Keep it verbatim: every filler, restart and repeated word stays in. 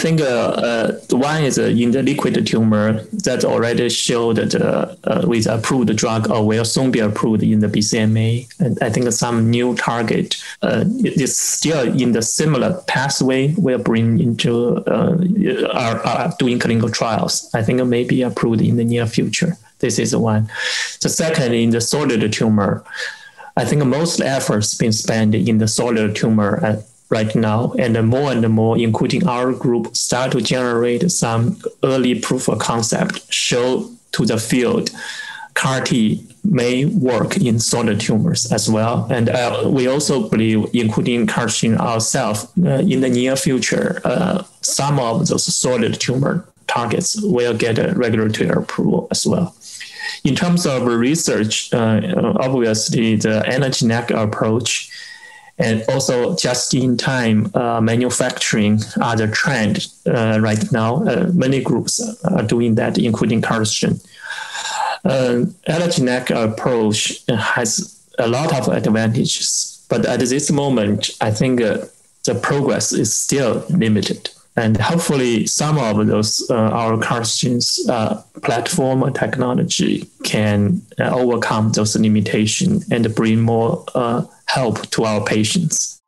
think uh, uh, one is uh, in the liquid tumor that already showed that uh, uh, with approved drug or will soon be approved in the B C M A. And I think some new target uh, is still in the similar pathway we're bringing into uh, are, are doing clinical trials. I think it may be approved in the near future. This is one. The second, in the solid tumor, I think most efforts being spent in the solid tumor uh, right now, and more and more, including our group, start to generate some early proof of concept, show to the field C A R T may work in solid tumors as well. And uh, we also believe, including CARsgen ourselves, uh, in the near future, uh, some of those solid tumor targets will get a regulatory approval as well. In terms of research, uh, obviously the antigen approach and also just-in-time uh, manufacturing are the trend uh, right now. Uh, many groups are doing that, including CARsgen. Uh, Allogeneic approach has a lot of advantages, but at this moment, I think uh, the progress is still limited. And hopefully some of those, uh, our CARsgen's uh, platform technology can uh, overcome those limitations and bring more uh, help to our patients.